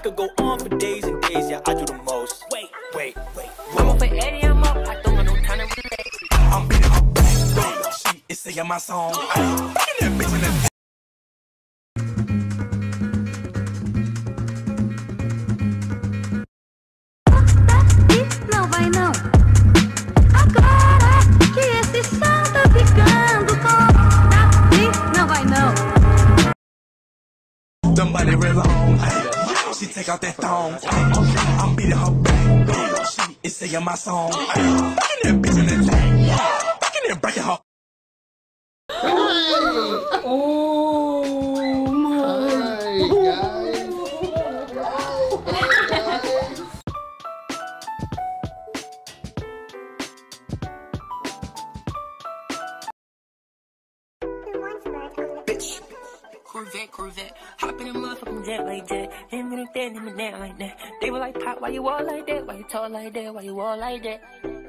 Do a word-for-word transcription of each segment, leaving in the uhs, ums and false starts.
could go on for days and days, yeah, I do the most. Wait, wait, wait. I'm up for Eddie, I'm up, I don't got no time to relate. I'm beating her back, she is singing my song. Ay, that bitch in the não vai não. Agora que esse som tá ficando bom, daqui não vai não. Somebody real long, ay, she take out that thong. Ay, I'm beating her back, she is singing my song. Ay, that bitch in the back, back in there breaking her. Oh my God. Bitch. Corvette, Corvette, hop in a motherfucking jet like that. Him and that, him and that like that. They were like, Pop, why you all like that? Why you talk like that? Why you all like that?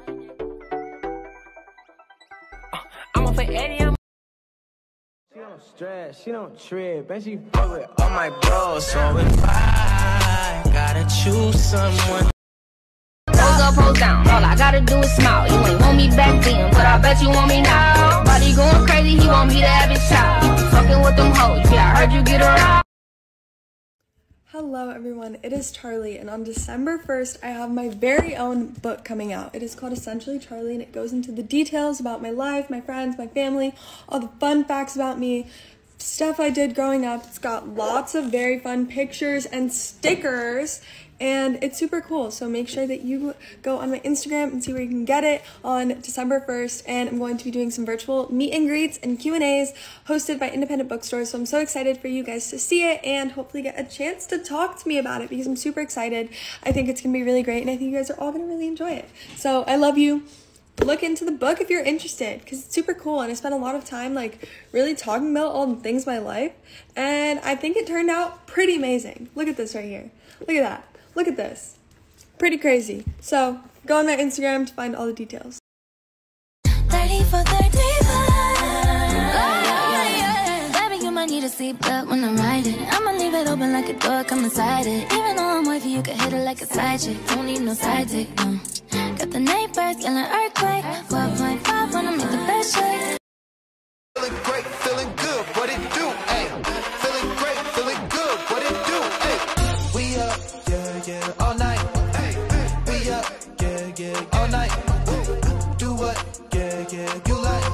Uh, I'm up for Eddie, I'm She don't stress, she don't trip, and she fuck with all my bros. So if I gotta choose someone. Pose up, pose down, all I gotta do is smile. You ain't want me back then, but I bet you want me now. Body going crazy, he want me to have his child. You fucking with them hoes, yeah, I heard you get around. Hello everyone, it is Charlie, and on December first I have my very own book coming out. It is called Essentially Charlie, and it goes into the details about my life, my friends, my family, all the fun facts about me, stuff I did growing up. It's got lots of very fun pictures and stickers, and it's super cool. So make sure that you go on my Instagram and see where you can get it on December first. And I'm going to be doing some virtual meet and greets and Q and A's hosted by independent bookstores. So I'm so excited for you guys to see it and hopefully get a chance to talk to me about it, because I'm super excited. I think it's gonna be really great, and I think you guys are all gonna really enjoy it. So I love you. Look into the book if you're interested, because it's super cool, and I spent a lot of time like really talking about all the things in my life, and I think it turned out pretty amazing. Look at this right here. Look at that. Look at this. Pretty crazy. So go on my Instagram to find all the details. thirty for thirty-five. Baby, you might need a seatbelt when I'm riding. I'ma leave it open like a door, come inside it. Even though I'm wifey, you can hit it like a side chick. Don't need no side chick, no. Got the neighbors yelling earthquake. twelve point five wanna make the best shake. Feeling great, feeling good, what it do, ayy. Feeling great, feeling good, what it do, ayy. We up, yeah, yeah, all night, ayy. We up, yeah, yeah, all night. Do what, yeah, yeah, you like.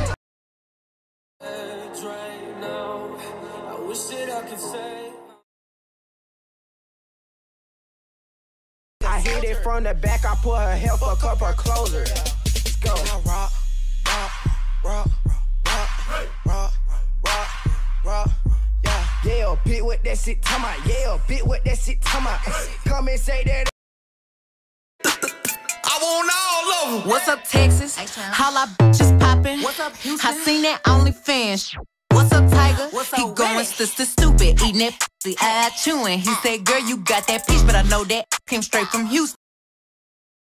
right now. I wish that I could say. I hit it from the back, I put her hair, fuck up her closer. Let's go. Rock, rock, rock, rock, rock, rock, rock, yeah. Yeah, bit with that shit, come on. Yeah, bit with that shit, come on. Come and say that. I want all of them. What's up, Texas? Holla, bitches poppin'. What's up, Houston? I seen that OnlyFans. What's up, Tiger? What's up, he going sister stupid, eating that pussy, eye chewing. He said, girl, you got that peach, but I know that came straight from Houston.